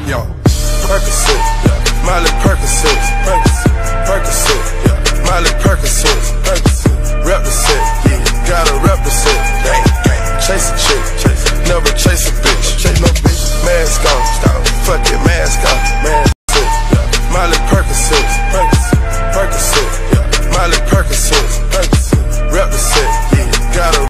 Yo, Percocet, Miley Percocet, Percocet, Miley Percocet, represent, gotta represent. Chase a chick, never chase a bitch. Chase no bitch. Mask on, fuck it, mask on. Miley Percocet.